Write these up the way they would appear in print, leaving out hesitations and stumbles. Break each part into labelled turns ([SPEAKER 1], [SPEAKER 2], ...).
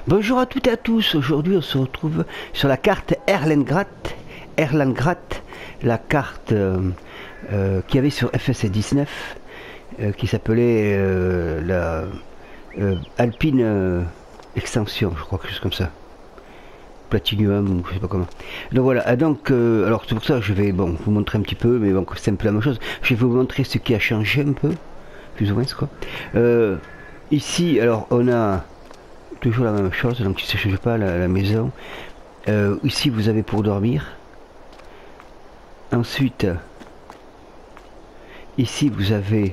[SPEAKER 1] Bonjour à toutes et à tous, aujourd'hui on se retrouve sur la carte Erlengrad, la carte qu'il y avait sur FS 19 qui s'appelait la Alpine Extension, je crois, quelque chose comme ça. Platinum ou je sais pas comment. Donc voilà, donc alors c'est pour ça que je vais vous montrer un petit peu, mais bon c'est un peu la même chose. Je vais vous montrer ce qui a changé un peu, plus ou moins quoi. Ici alors on a toujours la même chose, donc si ça ne change pas la maison. Ici vous avez pour dormir. Ensuite ici vous avez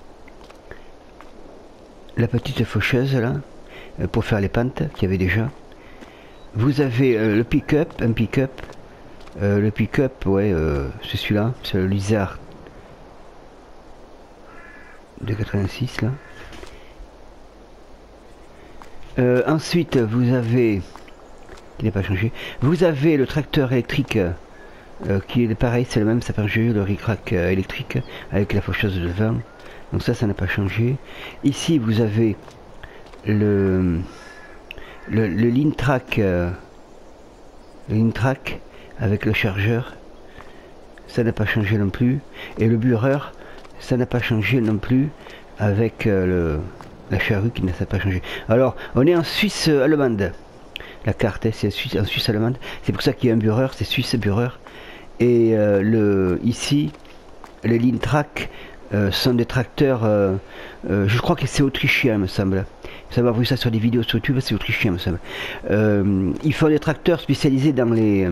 [SPEAKER 1] la petite faucheuse là pour faire les pentes qu'il y avait déjà. Vous avez le pick-up, le pick-up, ouais, c'est celui-là, c'est le Lizard de 86 là. Ensuite, vous avez, il n'est pas changé, vous avez le tracteur électrique qui est pareil, c'est le même, ça n'a pas changé, le ric-rac électrique avec la faucheuse devant. Donc ça n'a pas changé. Ici, vous avez le Lintrack, avec le chargeur, ça n'a pas changé non plus. Et le bureur, ça n'a pas changé non plus avec la charrue qui n'a pas changé. Alors, on est en Suisse allemande. La carte, c'est en Suisse allemande. C'est pour ça qu'il y a un bureur, c'est Suisse bureur. Et ici, les Lintrack sont des tracteurs, je crois que c'est autrichien, il me semble. Vous avez vu ça sur des vidéos sur YouTube, c'est autrichien, il me semble. Ils font des tracteurs spécialisés dans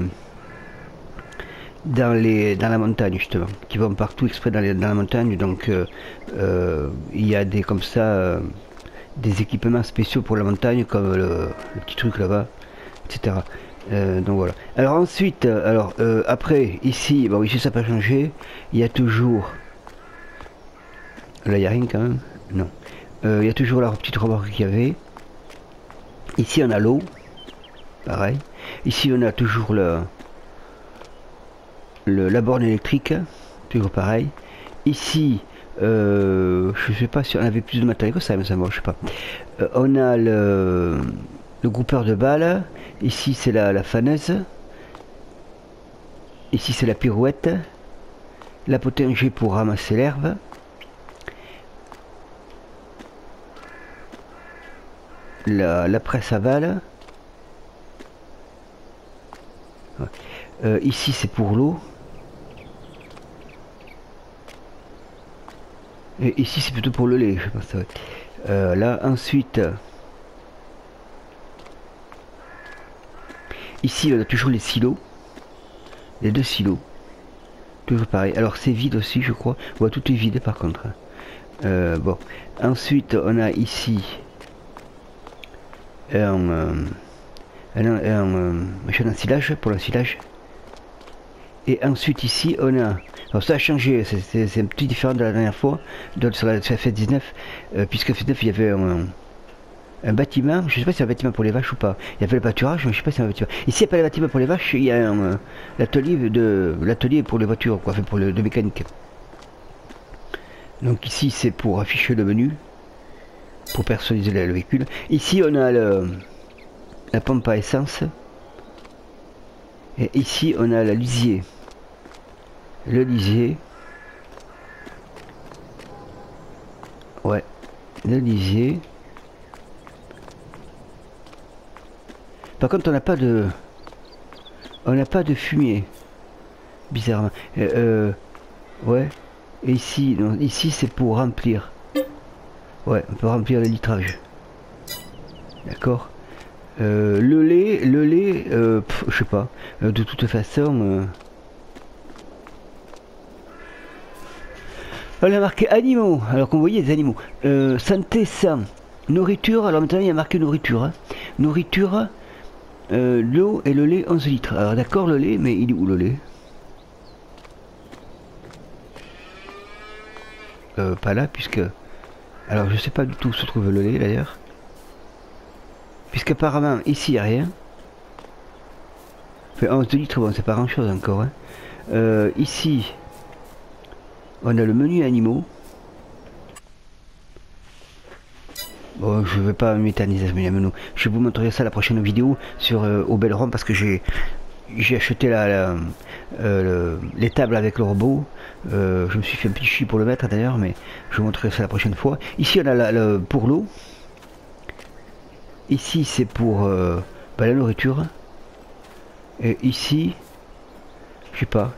[SPEAKER 1] la montagne justement, qui vont partout exprès dans la montagne. Donc il y a des comme ça des équipements spéciaux pour la montagne, comme le petit truc là-bas, etc. Donc voilà. Alors ensuite, après ici, bon ici ça n'a pas changé. Il y a toujours, là il n'y a rien quand même, non. Il y a toujours la petite remorque qu'il y avait. Ici on a l'eau, pareil. Ici on a toujours la borne électrique, toujours pareil. Ici, je sais pas si on avait plus de matériel que ça, mais ça moi je sais pas. On a le groupeur de balles. Ici c'est la faneuse. Ici c'est la pirouette. La potengée pour ramasser l'herbe. La presse à balles. Ici c'est pour l'eau. Et ici c'est plutôt pour le lait, je pense. Ouais. Là ensuite, ici on a toujours les silos, les deux silos, toujours pareil. Alors c'est vide aussi, je crois. Ouais, tout est vide par contre. Bon, ensuite on a ici un machin d'ensilage pour l'ensilage. Et ensuite ici on a, alors ça a changé, c'est un petit différent de la dernière fois, sur la FS19, puisque FS19 il y avait un bâtiment, je sais pas si c'est un bâtiment pour les vaches ou pas. Il y avait le pâturage, mais je sais pas si c'est un bâtiment. Ici il n'y a pas le bâtiment pour les vaches, il y a l'atelier pour les voitures, quoi, enfin pour de mécanique. Donc ici c'est pour afficher le menu, pour personnaliser le véhicule. Ici on a la pompe à essence. Et ici on a la lisier. Le lisier. Ouais, le lisier. Par contre on n'a pas de fumier, bizarrement. Ouais. Et ici, non, ici c'est pour remplir. Ouais, on peut remplir le litrage. D'accord. Le lait, je sais pas. De toute façon, on a marqué animaux. Alors qu'on voyait des animaux. Santé, sang, nourriture. Alors maintenant il y a marqué nourriture. Hein. Nourriture, l'eau et le lait 11 litres. Alors d'accord le lait, mais il est où le lait? Pas là puisque. Alors je sais pas du tout où se trouve le lait d'ailleurs. Puisqu'apparemment ici il n'y a rien. Enfin 11 litres, bon c'est pas grand chose encore. Hein. Ici on a le menu animaux. Bon, je vais pas m'éterniser, je vais vous montrer ça la prochaine vidéo sur au Belleron parce que j'ai acheté les tables avec le robot. Je me suis fait un petit chi pour le mettre d'ailleurs, mais je vous montrerai ça la prochaine fois. Ici on a pour l'eau. Ici c'est pour la nourriture. Et ici, je sais pas.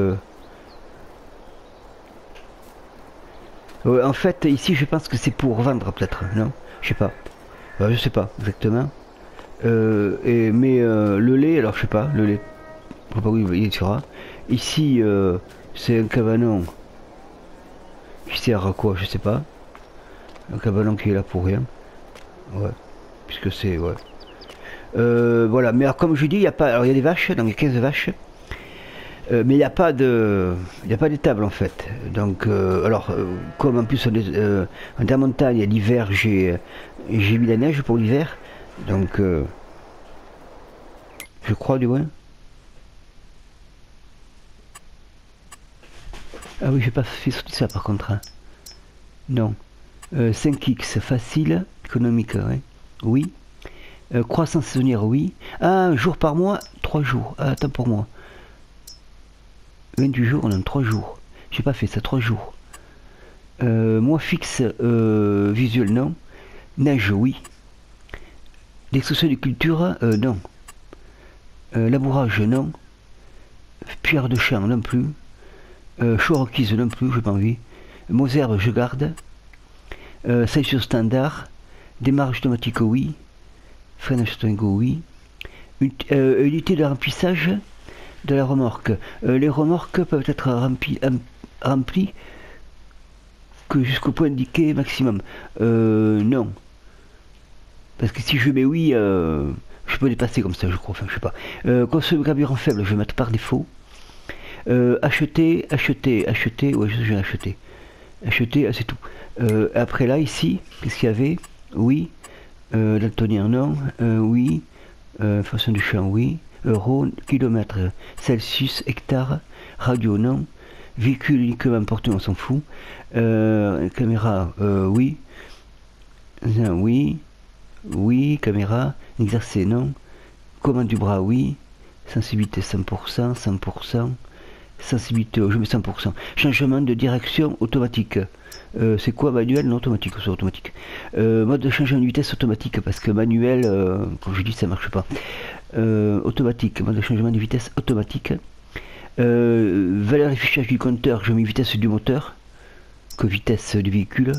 [SPEAKER 1] En fait, ici je pense que c'est pour vendre peut-être, non? Je sais pas. Je sais pas exactement. Mais le lait, alors je sais pas, le lait. Je sais pas où il sera. Ici, c'est un cabanon qui sert à quoi, je sais pas. Un cabanon qui est là pour rien. Ouais. Puisque c'est. Ouais. Voilà. Mais alors, comme je dis, il y a pas. Alors, il y a des vaches, donc il y a 15 vaches. Mais il n'y a pas de. Il n'y a pas d'étable en fait. Donc, comme en plus on est en montagne, l'hiver, j'ai mis la neige pour l'hiver. Donc, je crois du moins. Ah oui, j'ai pas fait sortir ça par contre. Hein. Non. 5x, facile, économique, ouais. Oui. Croissance saisonnière, oui. Ah, un jour par mois, 3 jours. Ah, attends pour moi. 28 jours, on a 3 jours. J'ai pas fait ça, 3 jours. Mois fixe, visuel, non. Neige, oui. L'extraction de culture, non. Labourage, non. Pierre de champ, non plus. Choix requise, non plus, j'ai pas envie. Moserbe, je garde. Sélection standard. Démarrage automatique, oui. Freinage auto, oui. Unité de remplissage de la remorque. Les remorques peuvent être remplies que jusqu'au point indiqué maximum. Non. Parce que si je mets oui, je peux les passer comme ça, je crois. Enfin, je sais pas. Consomme carburant faible, je vais mettre par défaut. Acheter. Ouais, je vais acheter. Acheter, c'est tout. Après là, ici, qu'est-ce qu'il y avait? Oui. Daltonien, non. Oui. Façon du champ, oui. Euro, kilomètre, Celsius, hectare. Radio, non. Véhicule uniquement porté, on s'en fout. Caméra, oui. Non, oui. Oui. Caméra, exercer, non. Commande du bras, oui. Sensibilité 100%, 100%. Sensibilité, je mets 100%. Changement de direction automatique. C'est quoi manuel? Non, automatique, c'est automatique. Mode de changement de vitesse automatique, parce que manuel, comme je dis, ça marche pas. Automatique, mode de changement de vitesse automatique. Valeur d'affichage du compteur, je mets vitesse du moteur, que vitesse du véhicule.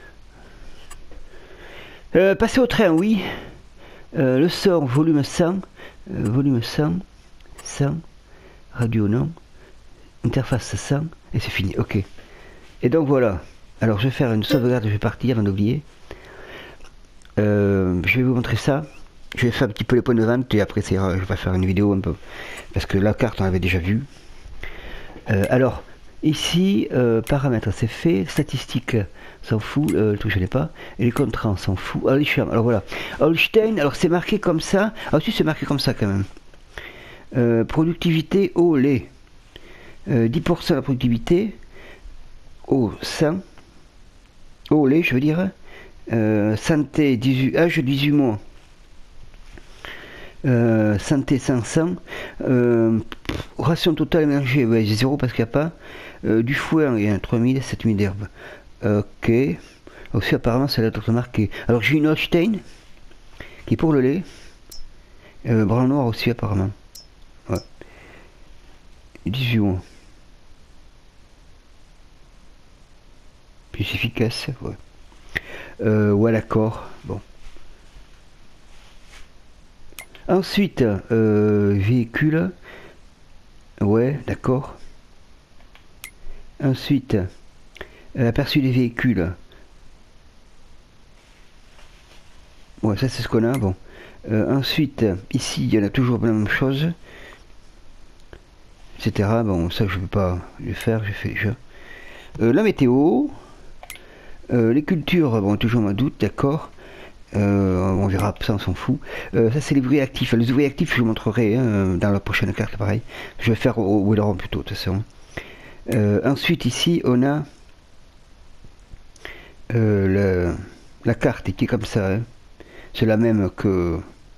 [SPEAKER 1] Passer au train, oui. Le son, volume 100. Volume 100. 100. Radio, non. Interface 100. Et c'est fini, ok. Et donc voilà. Alors je vais faire une sauvegarde, je vais partir avant d'oublier. Je vais vous montrer ça. Je vais faire un petit peu les points de vente et après je vais faire une vidéo un peu. Parce que la carte on l'avait déjà vue. Alors, ici, paramètres c'est fait. Statistiques, s'en fout. Tout je n'ai pas. Et les contrats on s'en fout. Alors voilà. Holstein, alors c'est marqué comme ça. Ah aussi c'est marqué comme ça quand même. Productivité au lait. 10% de la productivité au sein. Au lait, je veux dire. Santé, 18, âge 18 mois. Santé 500. Ration totale émergée, ouais, j'ai 0 parce qu'il n'y a pas. Du foin, il y a 3000, 7000 d'herbes. Ok. Aussi, apparemment, c'est la d'autres marquée. Alors, j'ai une Holstein qui est pour le lait. Brun noir aussi, apparemment. Ouais. 18 mois. Plus efficace, ouais. Ouais, d'accord. Bon. Ensuite, véhicule. Ouais, d'accord. Ensuite, aperçu des véhicules. Ouais, ça c'est ce qu'on a. Bon. Ensuite, ici, il y en a toujours la même chose. Etc. Bon, ça je ne peux pas le faire, j'ai fait déjà. La météo. Les cultures, bon, toujours ma doute, d'accord. On verra, ça on s'en fout. Ça c'est les ouvriers actifs. Les ouvriers actifs, je vous montrerai dans la prochaine carte, pareil. Je vais faire au Welleron plutôt, de toute façon. Ensuite, ici, on a la carte qui est comme ça, hein. C'est la même que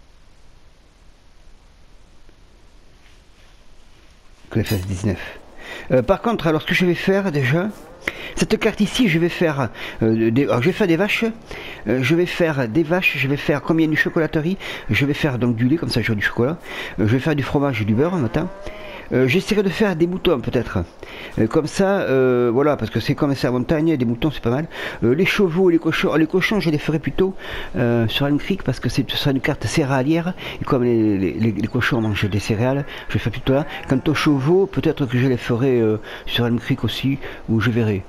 [SPEAKER 1] le FS19. Par contre, alors ce que je vais faire déjà, cette carte ici, je vais faire alors, je vais faire des vaches, je vais faire des vaches, je vais faire, comme il y a une chocolaterie, je vais faire donc du lait, comme ça j'aurai du chocolat, je vais faire du fromage et du beurre en même temps. J'essaierai de faire des moutons peut-être, comme ça, voilà, parce que c'est comme c'est la montagne, des moutons c'est pas mal. Les chevaux et les cochons je les ferai plutôt sur Elm Creek, parce que ce sera une carte céréalière, et comme les cochons mangent des céréales, je ferai plutôt là. Quant aux chevaux, peut-être que je les ferai sur Elm Creek aussi, où je verrai.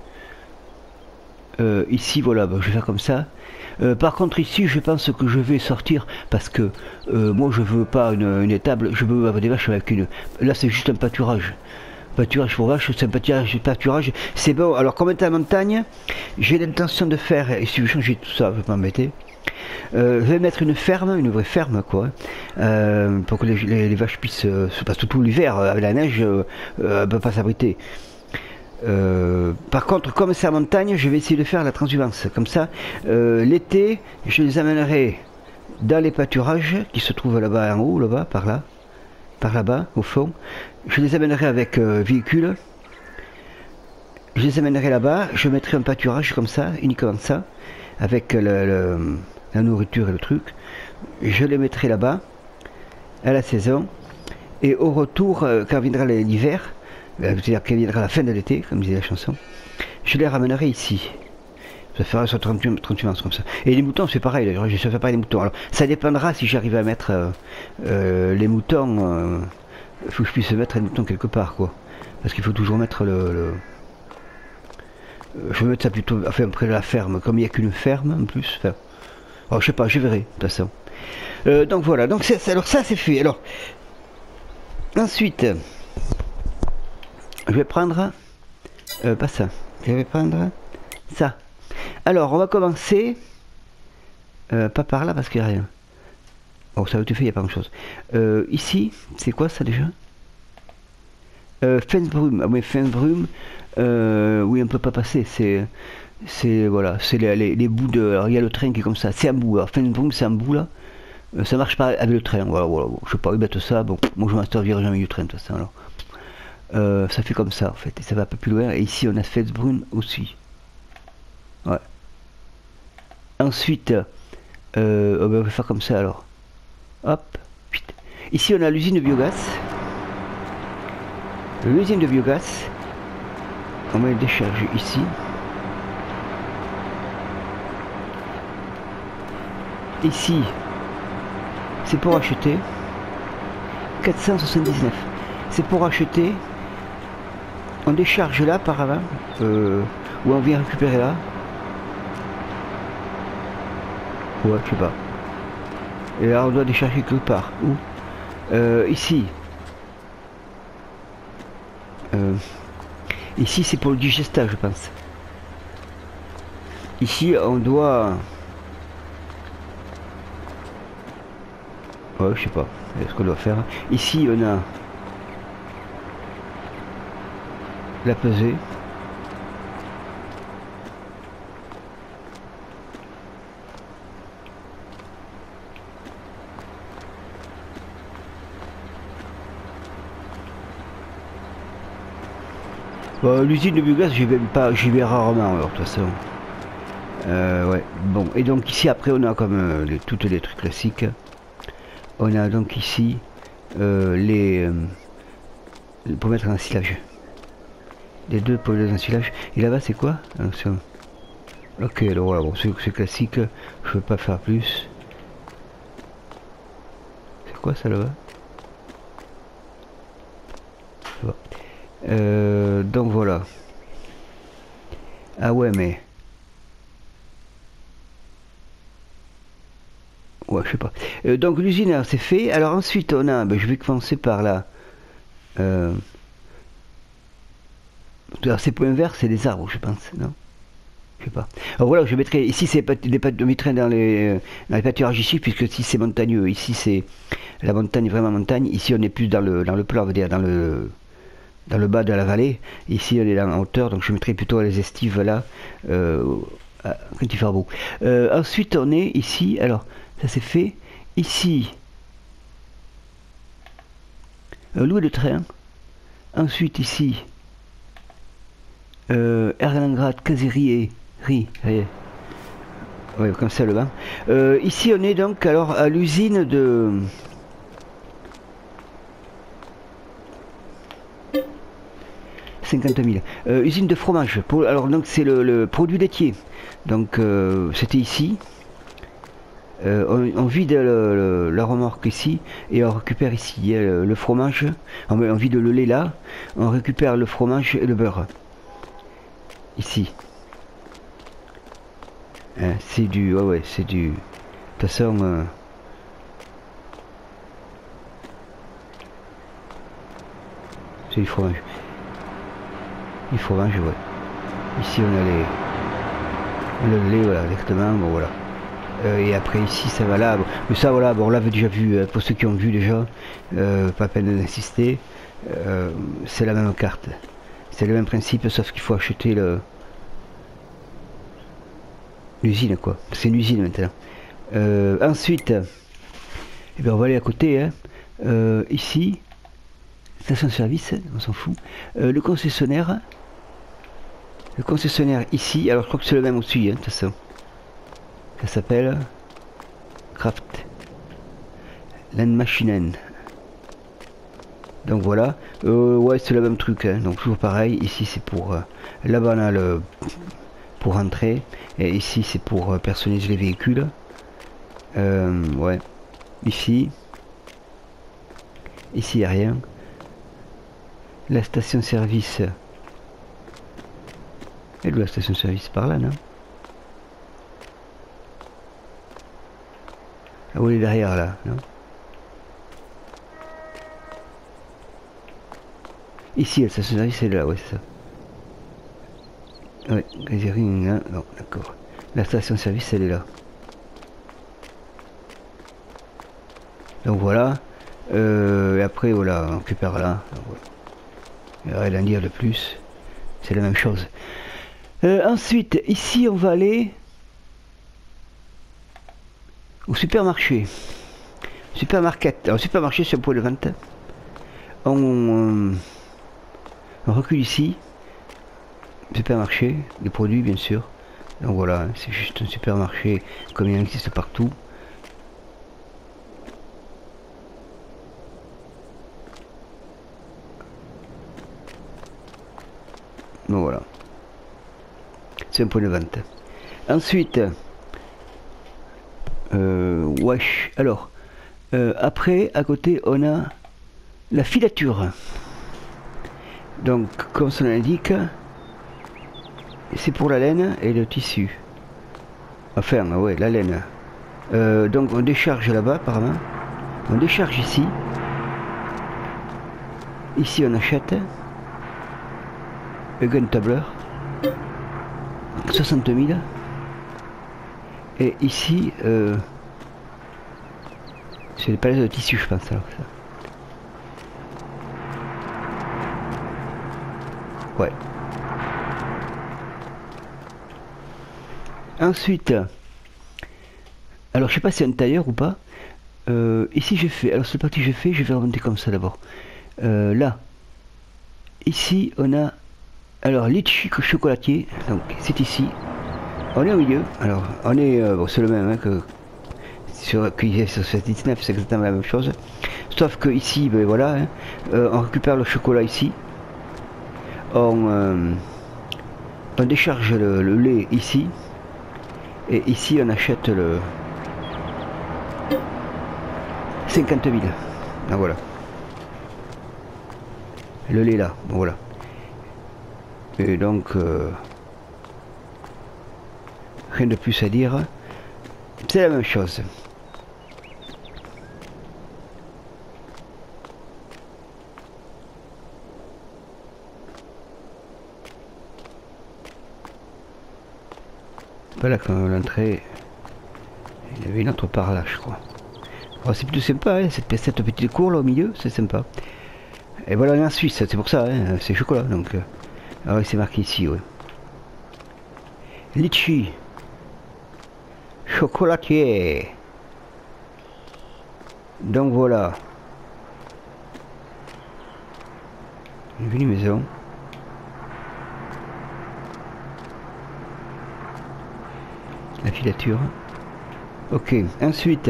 [SPEAKER 1] Ici voilà, je vais faire comme ça. Par contre ici je pense que je vais sortir, parce que moi je veux pas une étable, je veux avoir des vaches avec une... Là c'est juste un pâturage. Pâturage pour vaches, c'est un pâturage, c'est bon. Alors comme est à la montagne, j'ai l'intention de faire, et si je changer tout ça, je vais pas m'embêter. Je vais mettre une ferme, une vraie ferme quoi, pour que les vaches puissent se passer tout l'hiver, avec la neige, ne peuvent pas s'abriter. Par contre, comme c'est à montagne, je vais essayer de faire la transhumance. Comme ça, l'été, je les amènerai dans les pâturages qui se trouvent là-bas en haut, là-bas, par là-bas, au fond. Je les amènerai avec véhicule. Je les amènerai là-bas. Je mettrai un pâturage comme ça, uniquement ça, avec la nourriture et le truc. Je les mettrai là-bas à la saison. Et au retour, quand viendra l'hiver, c'est-à-dire qu'elle viendra à la fin de l'été, comme disait la chanson, je les ramènerai ici. Ça fera sur 38 comme ça. Et les moutons, c'est pareil, d'ailleurs, je sais faire pareil les moutons. Alors, ça dépendra si j'arrive à mettre les moutons. Il faut que je puisse mettre les moutons quelque part, quoi. Parce qu'il faut toujours mettre je vais mettre ça plutôt, enfin, près de la ferme. Comme il n'y a qu'une ferme, en plus. Enfin, alors, je sais pas, je verrai, de toute façon. Donc voilà, donc alors ça, c'est fait. Alors, ensuite... Je vais prendre, pas ça, je vais prendre ça. Alors, on va commencer, pas par là parce qu'il n'y a rien. Oh, ça va tout fait, il n'y a pas grand chose. Ici, c'est quoi ça déjà? Fence brume, ah oui, fence brume, oui, on ne peut pas passer, voilà, c'est les bouts de, alors il y a le train qui est comme ça, c'est un bout, alors fence brume c'est un bout là, ça marche pas avec le train, voilà, bon, je sais pas, ils mettent ça, bon, moi je m'en servirai jamais du train de toute façon alors. Ça fait comme ça en fait, et ça va un peu plus loin, et ici on a fesse brune aussi. Ouais. Ensuite, on va faire comme ça alors. Hop, vite. Ici on a l'usine de biogaz. L'usine de biogaz, on va le décharger ici. Ici, c'est pour acheter 479. C'est pour acheter. On décharge là par avant, ou on vient récupérer là. Ouais, je sais pas. Et là on doit décharger quelque part. Où ici. Ici c'est pour le digestage je pense. Ici on doit... Ouais, je sais pas ce qu'on doit faire. Ici on a... la pesée. L'usine de biogaz, j'y vais rarement alors de toute façon. Ouais, bon, et donc ici après on a comme toutes les trucs classiques. On a donc ici pour mettre un silage. Les deux pour les ensilage. Et là-bas c'est quoi? Ok, alors voilà, bon, c'est classique, je ne veux pas faire plus. C'est quoi ça là-bas? Donc voilà. Ah ouais mais... Ouais, je sais pas. Donc l'usine c'est fait. Alors ensuite on a... je vais commencer par là. Ces points verts c'est des arbres je pense, non? Je sais pas. Alors voilà, je mettrai... Ici c'est je mettrai dans les pâturages ici, puisque si c'est montagneux, ici c'est la montagne, vraiment montagne. Ici on est plus dans le plat, on va dire, dans le bas de la vallée. Ici on est en hauteur, donc je mettrai plutôt les estives là, quand il fait beau. Ensuite on est ici, alors ça c'est fait. Ici, louer le train. Ensuite ici, Erlangrad, Kaziri, Ri, ouais, comme ça le bas. Ici on est donc alors à l'usine de... usine de fromage. Alors donc c'est le produit laitier. Donc c'était ici. On vide la remorque ici et on récupère ici le fromage. On vide le lait là. On récupère le fromage et le beurre. Ici. Hein, c'est du... ouais c'est du... De toute façon... c'est du fromage. Du fromage, ouais. Ici on a le lait, voilà, exactement, bon voilà. Et après ici ça va là, bon. Mais ça voilà, bon, on l'avait déjà vu, pour ceux qui ont vu déjà, pas peine d'insister, c'est la même carte. C'est le même principe, sauf qu'il faut acheter l'usine quoi. C'est une usine maintenant. Ensuite, eh bien, on va aller à côté, hein. Ici, station-service, on s'en fout. Le concessionnaire ici, alors je crois que c'est le même aussi, hein, de toute façon. Ça s'appelle Kraft Landmaschinen. Donc voilà, ouais c'est le même truc, hein. Donc toujours pareil, ici c'est pour là-bas on a le pour rentrer et ici c'est pour personnaliser les véhicules. Ouais, ici il n'y a rien. La station service, et la station service par là, non? Ah oui, derrière là, non? Ici, la station service est là, ouais, c'est ça. Ouais, non, d'accord. La station service, elle est là. Donc voilà. Et après, voilà, on récupère là. Il n'y a rien à dire de plus. C'est la même chose. Ensuite, ici, on va aller au supermarché. Supermarket. Alors, supermarché, c'est un point de vente. On recule ici. Supermarché, les produits, bien sûr. Donc voilà, c'est juste un supermarché comme il existe partout. Donc voilà. C'est un point de vente. Ensuite, wesh. Alors, après, à côté, on a la filature. Donc, comme son nom l'indique, c'est pour la laine et le tissu. Enfin, ouais, la laine. Donc, on décharge là-bas, apparemment. On décharge ici. Ici, on achète. Le gun tableur. 60 000. Et ici, c'est les palettes de tissu, je pense. Alors, ça. Ouais. Ensuite, alors je sais pas si c'est un tailleur ou pas. Ici j'ai fait, alors cette partie j'ai fait, je vais remonter comme ça d'abord. Là, ici on a, alors litchi chocolatier, donc c'est ici. On est au milieu, alors on est, bon c'est le même hein, que sur 19, c'est exactement la même chose. Sauf que ici, ben voilà, hein, on récupère le chocolat ici. On décharge le lait ici. Et ici on achète le 50 000. Ah, voilà. Le lait là, bon, voilà. Et donc rien de plus à dire. C'est la même chose. Voilà, quand l'entrée, il y avait une autre part là, je crois. Alors, c'est plutôt sympa, hein, cette petite cour là au milieu, c'est sympa. Et voilà, on est en Suisse, c'est pour ça, hein, c'est chocolat, donc. Ah ouais, c'est marqué ici, ouais. Litchi, chocolatier. Donc voilà. Une jolie maison. La filature. Ok, ensuite.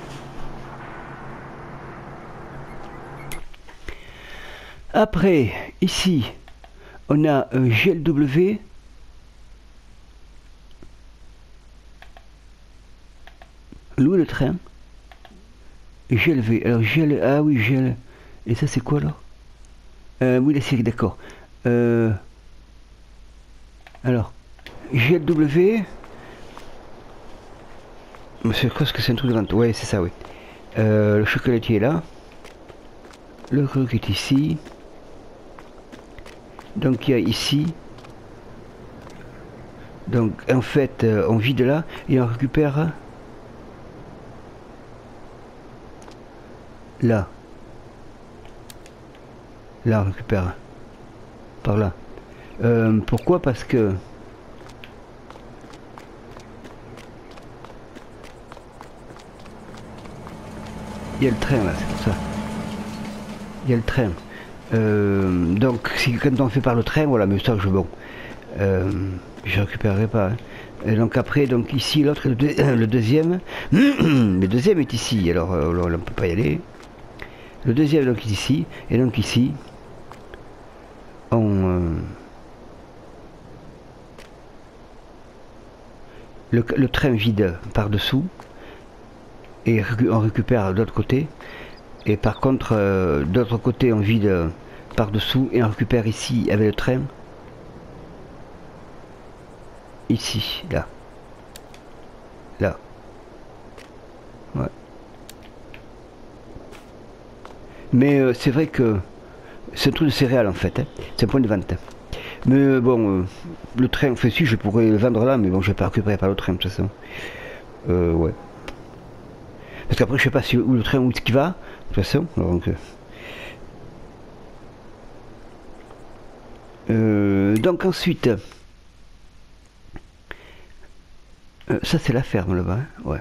[SPEAKER 1] Après, ici, on a un GLW. Louer le train. GLV. Alors GL. Ah oui, GL. Et ça c'est quoi là? Oui, la série, d'accord. Alors, GLW. C'est quoi ce que c'est un truc de vente? Ouais, c'est ça, oui. Le chocolatier est là. Le croc est ici. Donc il y a ici. Donc en fait, on vide là et on récupère là. Là, on récupère par là. Pourquoi? Parce que il y a le train là, c'est pour ça. Il y a le train. Donc si quand on fait par le train, voilà, mais ça je bon. Je récupérerai pas. Hein. Et donc après, donc ici l'autre, le deuxième, le deuxième est ici. Alors on ne peut pas y aller. Le deuxième donc est ici et donc ici on le train vide par dessous et on récupère de l'autre côté. Et par contre, d'autre côté, on vide par dessous et on récupère ici avec le train. Ici, là. Là. Ouais. Mais c'est vrai que c'est un truc de céréales en fait. Hein. C'est un point de vente. Mais bon, le train, en fait, si, je pourrais le vendre là, mais bon, je vais pas récupérer par le train de toute façon. Ouais. Parce qu'après, je sais pas si, où le train, où est-ce qu'il va, de toute façon. Donc ensuite, ça c'est la ferme là-bas, hein. Ouais.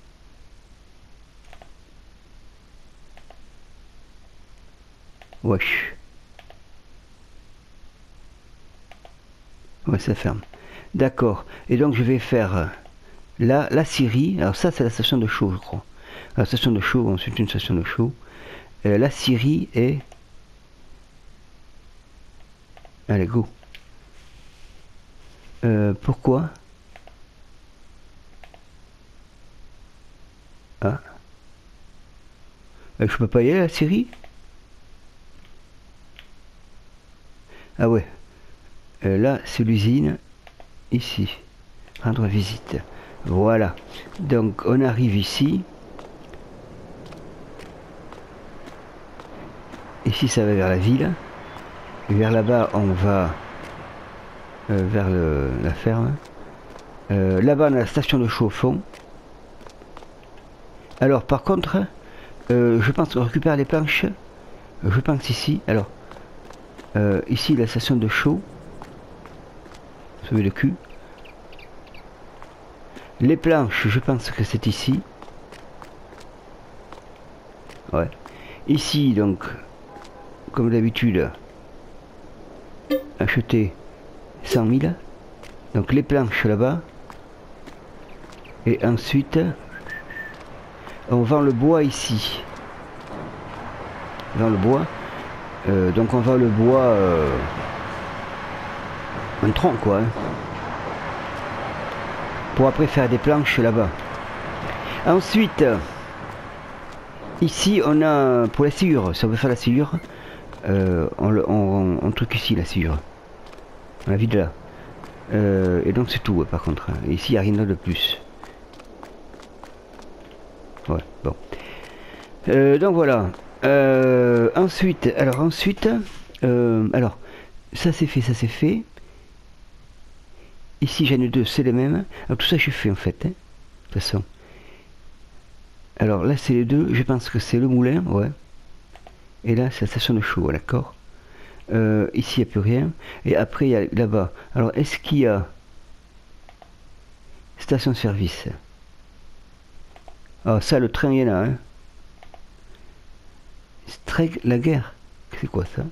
[SPEAKER 1] Wesh. Ouais, ça ferme. D'accord. Et donc je vais faire là la scierie. Alors ça c'est la station de chaud, je crois. La station de chaud, ensuite une station de chaud. La scierie est... Allez, go. Pourquoi? Ah. Je peux pas y aller à la Syrie? Ah ouais. Là, c'est l'usine. Ici. Rendre visite. Voilà. Donc, on arrive ici. Ici, ça va vers la ville. Et vers là-bas, on va vers la ferme. Là-bas, on a la station de chauffe-eau. Alors, par contre, je pense qu'on récupère les planches. Je pense ici. Alors, ici, la station de chaud. Sauver le cul. Les planches, je pense que c'est ici. Ouais. Ici, donc, comme d'habitude, acheter 100 000. Donc, les planches là-bas. Et ensuite, on vend le bois ici. On vend le bois. Donc, on vend le bois en tronc, quoi. Hein. Pour après faire des planches là-bas. Ensuite, ici on a pour la sciure, si on veut faire la sciure, on truc ici la sciure. On la vide là. Et donc c'est tout par contre. Ici il n'y a rien de plus. Ouais, bon. Donc voilà. Ensuite, alors ça c'est fait, ça c'est fait. Ici j'en ai deux, c'est les mêmes. Alors tout ça j'ai fait en fait, hein, de toute façon. Alors là c'est les deux, je pense que c'est le moulin, ouais. Et là c'est la station de chaud, d'accord. Ici il n'y a plus rien. Et après il y a là-bas. Alors est-ce qu'il y a station-service? Ah, ça, le train, il y en a, hein. Strike la guerre. C'est quoi ça?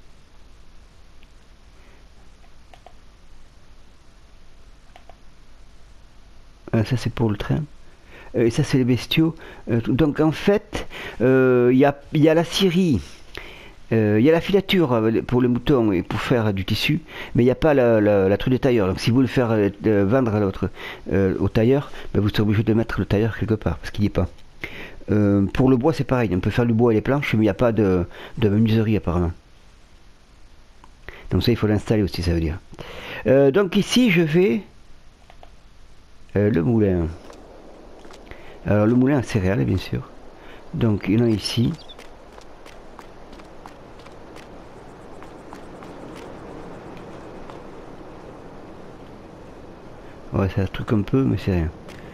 [SPEAKER 1] Ça, c'est pour le train. Et ça, c'est les bestiaux. Donc, en fait, il y a la scierie. Il y a la filature pour les moutons et pour faire du tissu, mais il n'y a pas la truc de tailleur. Donc si vous voulez faire vendre à l'autre au tailleur, ben vous serez obligé de mettre le tailleur quelque part, parce qu'il n'y est pas. Pour le bois c'est pareil, on peut faire du bois et les planches, mais il n'y a pas de menuiserie apparemment. Donc ça il faut l'installer aussi, ça veut dire. Donc ici je vais le moulin. Alors le moulin à céréales bien sûr. Donc il y en a ici. Ouais, c'est un truc un peu, mais c'est rien.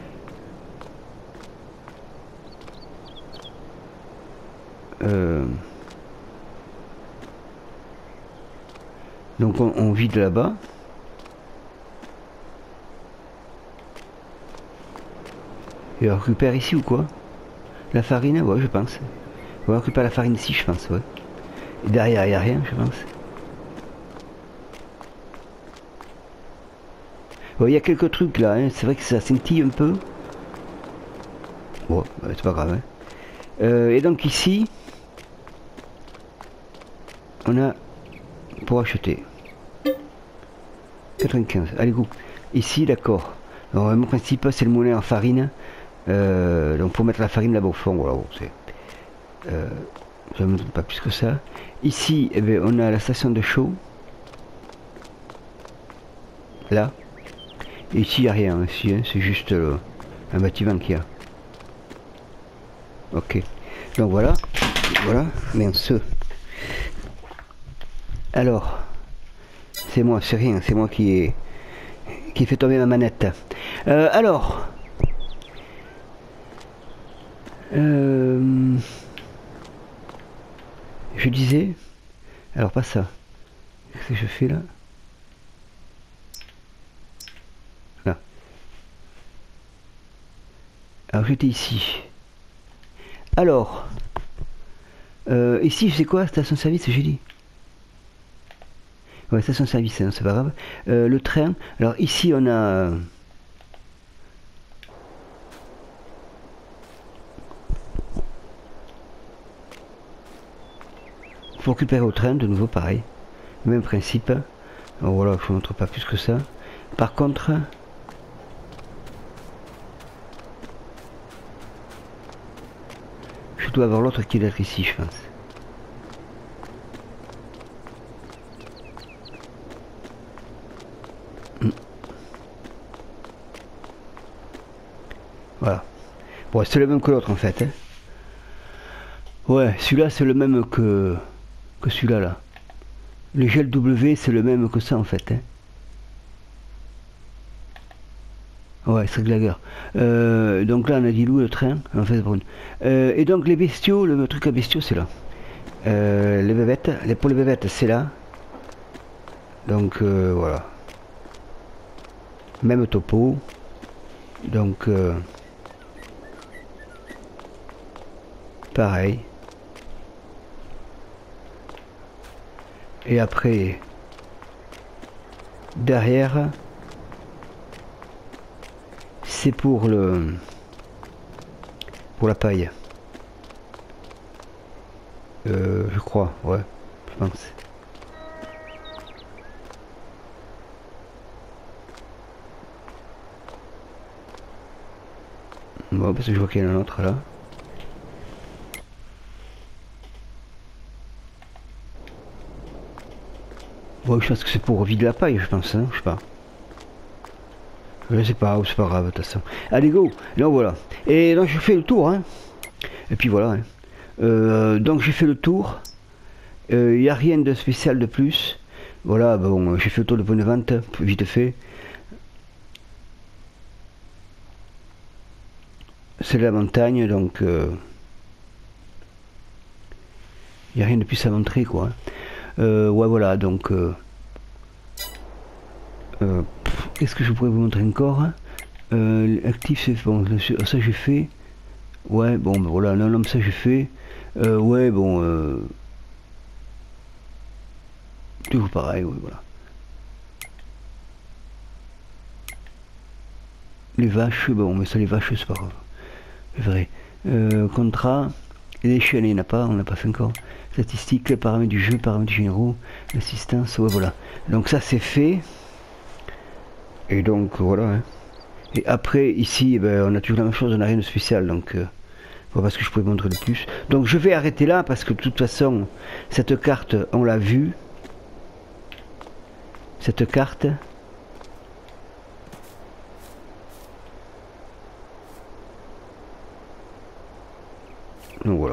[SPEAKER 1] Donc on vide là-bas. Et on récupère ici ou quoi? La farine, ouais, je pense. On récupère la farine ici, je pense, ouais. Et derrière, il n'y a rien, je pense. Ouais, il y a quelques trucs là, hein. C'est vrai que ça scintille un peu. Bon, ouais, c'est pas grave, hein. Et donc ici, on a pour acheter 95. Allez, go. Ici, d'accord. Alors, mon principe, c'est le moulin en farine. Donc, pour mettre la farine là-bas au fond, voilà, bon, c'est. Je ne me doute pas plus que ça. Ici, eh bien, on a la station de chaud. Là. Et ici, il n'y a rien. Ici, hein, c'est juste un bâtiment qu'il y a. Ok. Donc voilà. Voilà. Mais ce. Alors. C'est moi, c'est rien. C'est moi qui fait tomber ma manette. Alors. Je disais. Alors, pas ça. Qu'est-ce que je fais là? Là. Alors, j'étais ici. Alors. Ici, c'est quoi? Station-service, j'ai dit. Ouais, station-service, hein, c'est pas grave. Le train. Alors, ici, on a. Faut récupérer au train, de nouveau pareil. Même principe. Alors voilà, je ne vous montre pas plus que ça. Par contre, je dois avoir l'autre qui doit être ici, je pense. Voilà. Bon, c'est le même que l'autre en fait. Hein. Ouais, celui-là c'est le même que celui-là là. Le gel W c'est le même que ça en fait. Hein. Ouais, c'est Glager. Donc là on a dit loup le train, en fait brune. Et donc les bestiaux, le truc à bestiaux c'est là. Les bébêtes, pour les bébêtes c'est là. Donc voilà. Même topo. Donc pareil. Et après derrière c'est pour la paille. Je crois, ouais, je pense. Bon, parce que je vois qu'il y en a un autre là. Bon, je pense que c'est pour vider la paille, je pense, hein, je sais pas. Je sais pas, c'est pas grave, de toute façon. Allez, go. Donc voilà. Et donc je fais le tour, hein. Et puis voilà. Hein. Donc j'ai fait le tour. Il n'y a rien de spécial de plus. Voilà, bon, j'ai fait le tour de point de vente, vite fait. C'est la montagne, donc il n'y a rien de plus à montrer, quoi. Ouais, voilà, donc qu'est-ce que je pourrais vous montrer encore? Actif, c'est bon, ça j'ai fait. Ouais, bon, ben voilà, non, non, ça j'ai fait. Ouais, bon, toujours pareil, ouais, voilà. Les vaches, bon, mais ça, les vaches, c'est pas grave. C'est vrai. Contrat, les chaînes, il n'y en a pas, on n'a pas fait encore. Statistiques, paramètres du jeu, paramètres généraux, l'assistance, ouais, voilà. Donc ça, c'est fait. Et donc, voilà. Hein. Et après, ici, eh ben, on a toujours la même chose, on n'a rien de spécial, donc... Voilà ce que je pouvais montrer de plus. Donc je vais arrêter là parce que de toute façon, cette carte, on l'a vue. Cette carte. Donc voilà.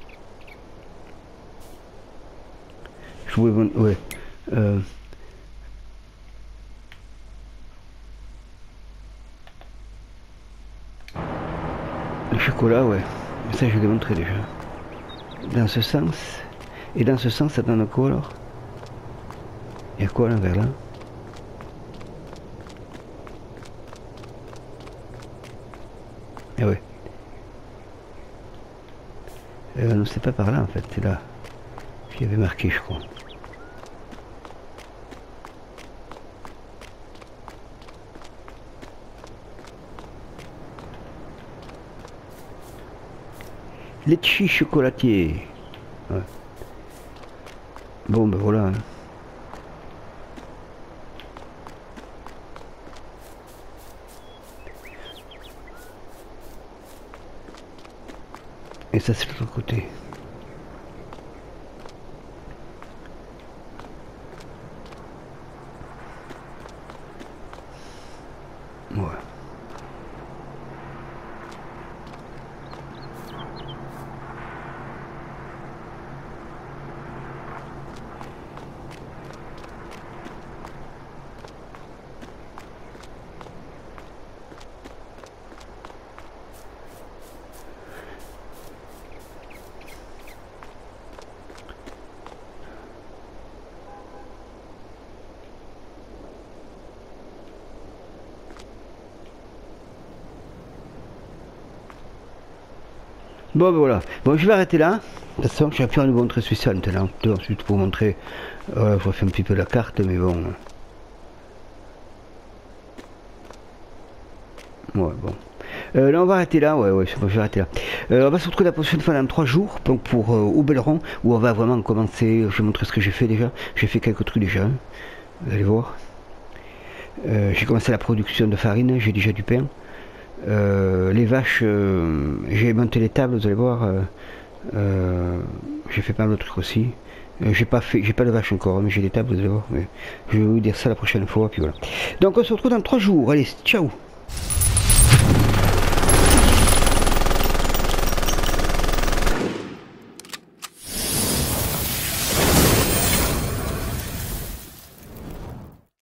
[SPEAKER 1] Je voulais montrer. Ouais. Le chocolat, ouais. Ça, je l'ai montré déjà. Dans ce sens. Et dans ce sens, ça donne quoi alors? Il y a quoi à l'envers là? Ah ouais. Non, c'est pas par là en fait, c'est là. Il y avait marqué, je crois. Litchi chocolatier. Ouais. Bon, ben voilà. Hein. Et ça, c'est de l'autre côté. Ouais. Bon, ben voilà. Bon, je vais arrêter là. De toute façon, je vais faire un nouveau très spécial maintenant. Ensuite, pour montrer. Je vais faire un petit peu la carte, mais bon. Ouais, bon. Là, on va arrêter là. Ouais, c'est bon, je vais arrêter là. On va se retrouver la prochaine fois dans 3 jours. Donc, pour Oubelleron, où on va vraiment commencer. Je vais montrer ce que j'ai fait déjà. J'ai fait quelques trucs déjà. Hein. Vous allez voir. J'ai commencé la production de farine. J'ai déjà du pain. Les vaches, j'ai monté les tables, vous allez voir. J'ai fait pas mal de trucs aussi. J'ai pas de vaches encore, mais j'ai des tables, vous allez voir. Mais je vais vous dire ça la prochaine fois, puis voilà. Donc on se retrouve dans 3 jours. Allez, ciao.